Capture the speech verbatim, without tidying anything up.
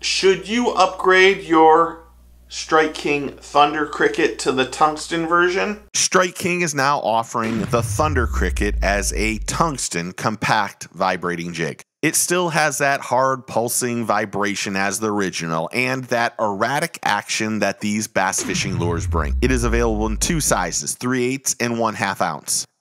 Should you upgrade your Strike King Thunder Cricket to the tungsten version? Strike King is now offering the Thunder Cricket as a tungsten compact vibrating jig. It still has that hard pulsing vibration as the original and that erratic action that these bass fishing lures bring. It is available in two sizes, three eighths and one half ounce.